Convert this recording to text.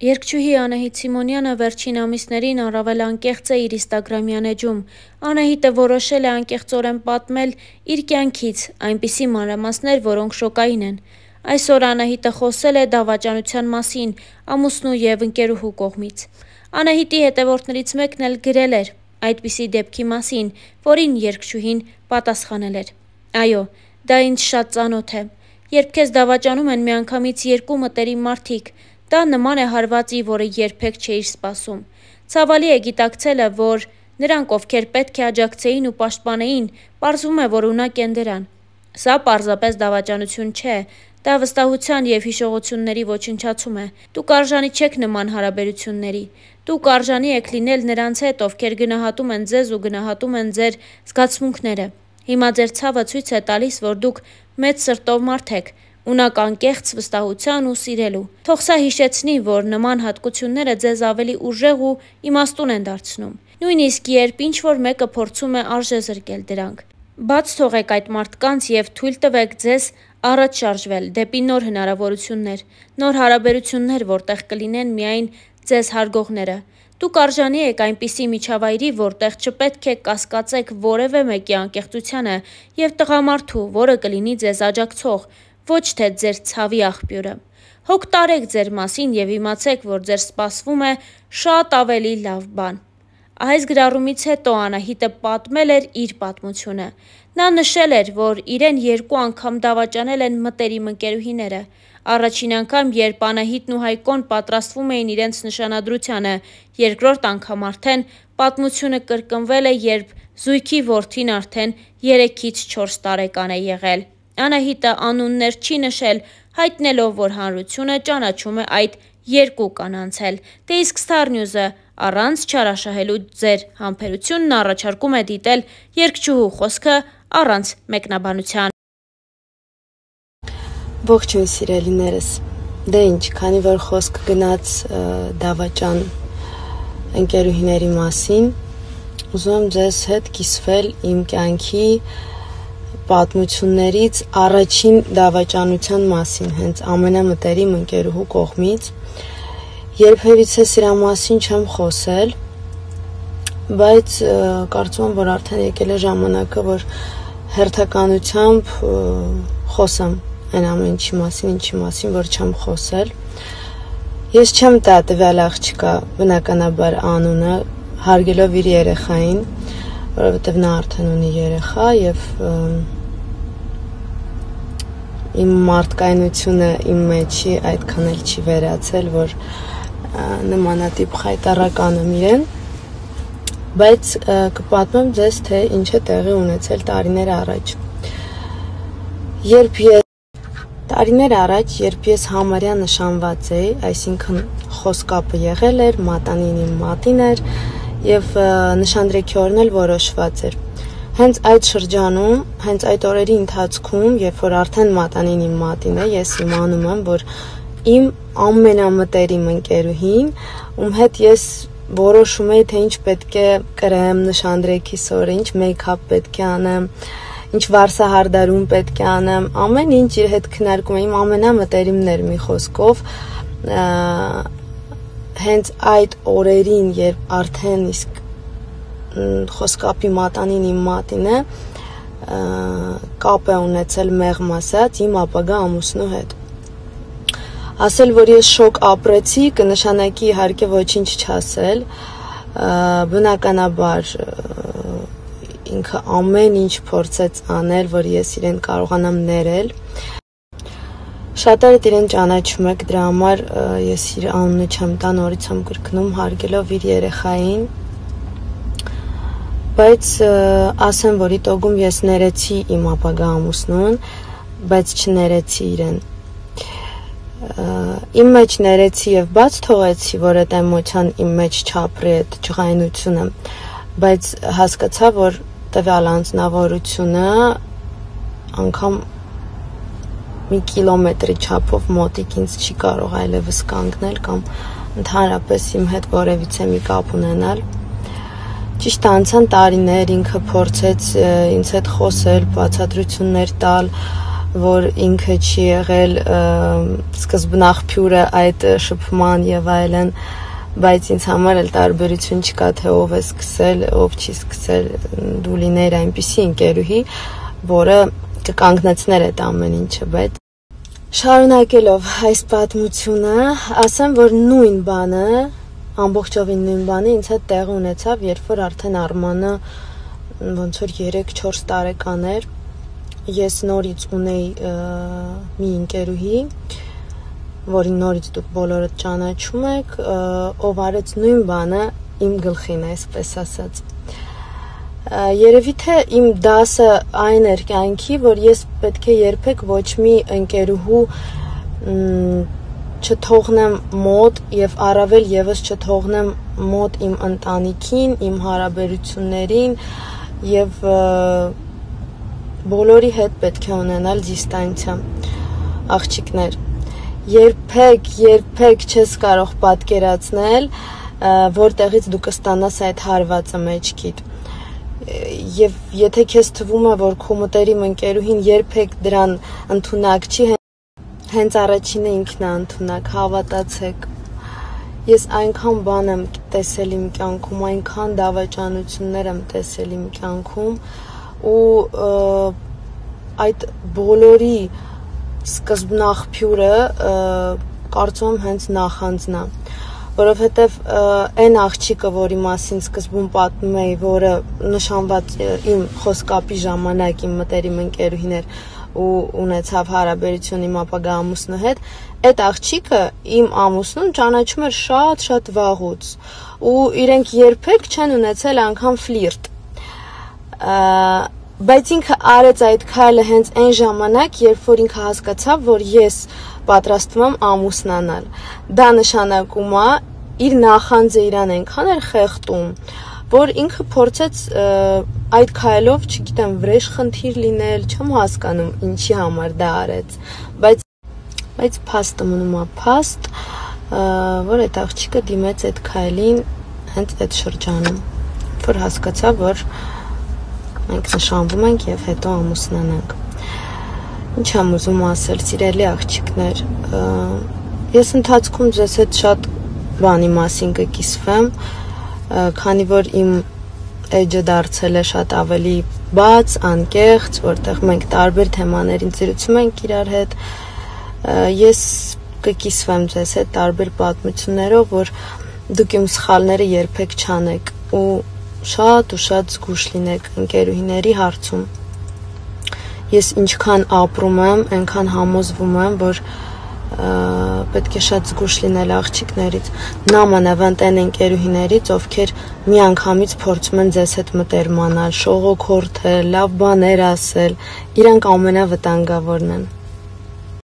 Երգչուհի Անահիտ Սիմոնյանը վերջին ամիսներին առավել անկեղծ է իր ինստագրամյան էջում։ Անահիտը որոշել է անկեղծորեն պատմել իր կյանքից այնպիսի մանրամասներ, որոնք շոկային են։ Այսօր Անահիտը խոսել է դավաճանության մասին ամուսնու և ընկերուհու կողմից։ Անահիտի հետևորդներից մեկն էլ գրել էր այդպիսի դեպքի մասին, որին երգչուհին պատասխանել էր. «Այո, դա ինձ շատ ծանոթ է։ Երբ քեզ դավաճանում են միանգամից երկու մտերիմ մարդիկ, դա նման է հարվածի, որը երբեք չէիր սպասում։ Ցավալի է գիտակցելը, որ նրանք, ովքեր պետք է աջակցեին ու պաշտպանեին, պարզվում է, որ ունակ են դրան։ Սա պարզապես դավաճանություն չէ, դա վստահության և հիշողությունների ոչնչացում է։ Դուք արժանի չեք նման հարաբերությունների։ Դուք արժանի եք լինել նրանց հետ, ովքեր գնահատում են ձեզ ու գնահատում են ձեր զգացմունքները։ Հիմա ձեր ցավը ցույց է տալիս, որ դուք մեծ սրտով մարդ եք, ունակ անկեղծ վստահության ու սիրելու։ Թող սա հիշեցնի, որ նման հատկությունները ձեզ ավելի ուժեղ ու իմաստուն են դարձնում, նույնիսկ երբ ինչ-որ մեկը փորձում է արժեզրկել դրանք։ Բաց թողեք այդ մարդկանց և թույլ տվեք ձեզ առաջ շարժվել դեպի նոր հնարավորություններ, նոր հարաբերություններ, որտեղ կլինեն միայն ձեզ հարգողները։ Դուք արժանի եք այնպիսի միջավայրի, որտեղ չպետք է կասկածեք որևէ մեկի անկեղծությանը և տղամարդու, որը կլինի ձեզ աջակցող, ոչ թե ձեր ցավի աղբյուրը։ Հոգ տարեք ձեր մասին և իմացեք, որ ձեզ սպասվում է շատ ավելի լավ բան»։ Այս գրառումից հետո Անահիտը պատմել էր իր պատմությունը։ Նա նշել էր, որ իրեն երկու անգամ դավաճանել են մտերիմ ընկերուհիները։ Առաջին անգամ, երբ Անահիտն ու Հայկոն պատրաստվում էին իրենց նշանադրությանը, երկրորդ անգամ արդեն պատմությունը կրկնվել է, երբ զույգի որդին արդեն 3-ից 4 տարեկան է եղել։ Անահիտը անուններ չի նշել, հայտնելով, որ հանրությունը ճանաչում է այդ երկու կանանց էլ։ Դե իսկ Star News-ը առանց չարաշահելու ձեր համբերությունն առաջարկում է դիտել երգչուհու խոսքը առանց մեկնաբանության։ Ողջույն սիրելիներս, դե ինչ, քանի որ խոսք գնաց դավաճան ընկերուհիների մասին, ուզում եմ ձեզ հետ կիսվել իմ կյանքի պատմություններից առաջին դավաճանության մասին, հենց ամենամտերիմ ընկերուհու կողմից։ Երբևիցե սրա մասին չեմ խոսել, բայց կարծում եմ, որ արդեն եկել է ժամանակը, որ հերթականությամբ խոսեմ այն ամեն ինչի մասին, որ չեմ խոսել։ Ես չեմ տա տվյալ աղջկա բնականաբար անունը, հարգելով իր երեխային, որովհետև նա արդեն ունի երեխա և իմ մարդկայնությունը իմ մեջի այդքան էլ չի վերացել, որ նմանատիպ խայտառականեմ իրեն, բայց կպատմեմ ձեզ, թե ինչ է տեղի ունեցել տարիներ առաջ։ Տարիներ առաջ, երբ ես համարյա նշանված էի, այսինքն խոսքապը եղել էր, մատանին իմ մատին էր և նշանдрեքի օրն էլ որոշված էր։ Հենց այդ շրջանում, հենց այդ օրերի ընթացքում, երբ որ արդեն մատանին իմ մատին է, ես իմանում եմ, որ իմ ամենամտերիմ ընկերուհին, ում հետ ես որոշում էի, թե ինչ պետք է կրեմ նշանдрեքիս օրը, ինչ մեյքափ պետք է անեմ, ինչ վարսահարդարում պետք է անեմ, ամեն ինչ իր հետ քննարկում եմ, իմ ամենամտերիմն էր մի խոսքով, հենց այդ օրերին, երբ արդեն իսկ խոսքապի մատանին իմ մատին է, կապ է ունեցել մեղմ ասած իմ ապագա ամուսնու հետ։ Ասել, որ ես շոկ ապրեցի, կնշանակի իհարկե ոչինչ չասել, բնականաբար ինքը ամեն ինչ փորձեց անել, որ ես իրեն կարողանամ ներել։ Շատերդ իրեն ճանաչում եք, դրա համար ես իր անունը չեմ տա, նորից եմ կրկնում, հարգելով իր երեխային, բայց ասեմ, որ իտոգում ես ներեցի իմ ապագա ամուսնուն, բայց չներեցի իրեն։ Իմ մեջ ներեցի և բաց թողեցի, որ այդ էմոցիան իմ մեջ չապրի այդ ջղայնությունը, բայց հասկացա, որ տվյալ անձնավորությունը անգամ մի կիլոմետրի չափով մոտիկ ինձ չի կարող այլևս կանգնել կամ ընդհանրապես իմ հետ որևիցե մի կապ ունենալ։ Ճիշտ անցան տարիներ, ինքը փորձեց ինձ հետ խոսել, բացատրություններ տալ, որ ինքը չի եղել սկզբնաղբյուրը այդ շփման եւ այլն, բայց ինձ համար էլ տարբերություն չկա, թե ով է սկսել, ով չի սկսել, դու լիներ այնպիսի ընկերուհի, որը կկանգնեցներ այդ ամեն ինչը, բայց շարունակելով այս պատմությունը, ասեմ, որ նույն բանը, ամբողջովին նույն բանը ինձ հետ տեղի ունեցավ, երբ որ արդեն Արմանը ոնց որ 3-4 տարեկան էր, ես նորից ունեի մի ընկերուհի, որին նորից դուք բոլորդ ճանաչում եք, ով արեց նույն բանը իմ գլխին, այսպես ասած։ Երևի թե իմ դասը այն էր կյանքի, որ ես պետք է երբեք ոչ մի ընկերուհու չթողնեմ մոտ եւ առավել եւս չթողնեմ մոտ իմ ընտանիքին, իմ հարաբերություններին եւ բոլորի հետ պետք է ունենալ դիստանցիա, աղջիկներ։ Երբեք չես կարող պատկերացնել, որտեղից դու կստանաս այդ հարվածը մեջքիդ։ Եվ եթե քեզ թվում է, որ քո մտերիմ ընկերուհին երբեք դրան ընդունակ չի, հենց առաջինը ինքն է ընդունակ, հավատացեք։ Ես այնքան բան եմ տեսել իմ կյանքում, այնքան դավաճանություններ եմ տեսել իմ կյանքում ու այդ բոլորի սկզբնաղբյուրը կարծում եմ հենց նախանձն է, որովհետև այն աղջիկը, որի մասին սկզբում պատմում էի, որը նշանված իմ խոսքապի ժամանակ իմ մտերիմ ընկերուհին էր ու ունեցավ հարաբերություն իմ ապագա ամուսնու հետ, այդ աղջիկը իմ ամուսնուն ճանաչում էր շատ վաղուց ու իրենք երբեք չեն ունեցել անգամ ֆլիրտ, բայց ինքը արեց այդ քայլը հենց այն ժամանակ, երբ որ ինքը հասկացավ, որ ես պատրաստվում եմ ամուսնանալ։ Դա նշանակում է իր նախանձը իրան այնքան էր խեղդում, որ ինքը փորձեց այդ քայլով, չգիտեմ, վրեժ խնդիր լինել, չեմ հասկանում ինչի համար դա արեց, բայց փաստը մնում է փաստ, որ այդ աղջիկը դիմեց այդ քայլին հենց այդ շրջանում, որ հասկացավ, որ մենք նշանվում ենք եւ հետո ամուսնանանք։ Ինչ եմ ուզում ասել, սիրելի աղջիկներ, ես ընթացքում ձեզ հետ շատ բանի մասին կկիսվեմ, քանի որ իմ էջը դարձել է շատ ավելի բաց, անկեղծ, որտեղ մենք տարբեր թեմաներին զրուցում ենք իրար հետ, ես կկիսվեմ ձեզ հետ տարբեր պատմություններով, որ դուք իմ սխալները երբեք չանեք ու շատ զգուշ լինեք ընկերուհիների հարցում։ Ես ինչքան ապրում եմ, այնքան համոզվում եմ, որ պետք է շատ զգուշ լինել աղջիկներից, նամանավանդ այն ընկերուհիներից, ովքեր միանգամից փորձում են ձեզ հետ մտերմանալ, շողոքորթել, լավ բաներ ասել, իրանք ամենավտանգավորն են։